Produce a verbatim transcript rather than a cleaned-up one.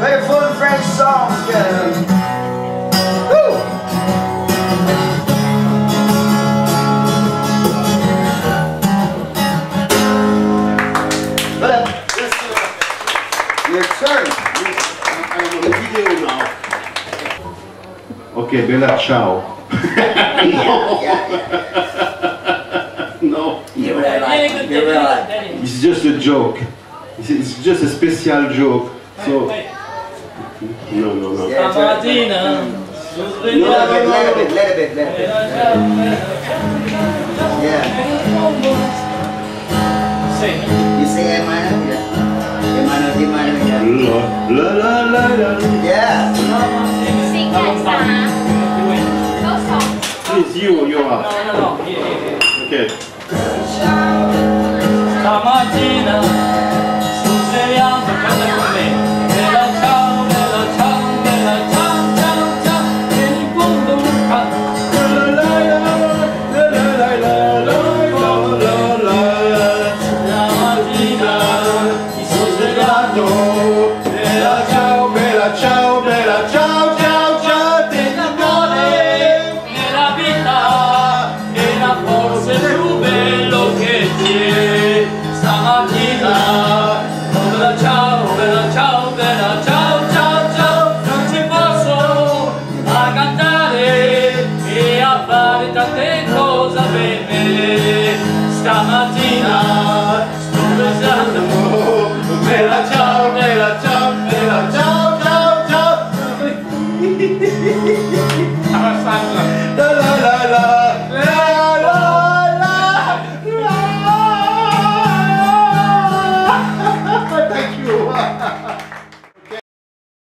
Play a full French song, girl. Woo! Well, this is your turn. I'm on the video now. Ok, bella ciao. Yeah, yeah, No. You're right. You're right. It's just a joke. It's, it's just a special joke. So. No, no, no. Yeah, Stamattina Let it bit, let it bit, let it bit, let it bit. Yeah. You say A minor? Yeah. A minor, D minor, yeah. La la la la. Yeah. Sing that song. Go song. Please, you, you are. No, no, no. Here, here, here. Okay. Stamattina sto svegliando, canta con me. Bella ciao, bella ciao, bella ciao, ciao, ciao. E in fondo un canto. La la la la la la la la la la. Stamattina mi sto svegliando. Bella ciao, bella ciao, bella ciao, ciao, ciao. Dell'amore nella vita era forse più bello che c'è. Stamattina, bella ciao, bella ciao, bella ciao, ciao, ciao. Non ci posso a cantare e a fare tante cose bene. Stamattina sto pensando, bella ciao, bella ciao, bella ciao, ciao, ciao. La la la la, la la la, la. Thank you.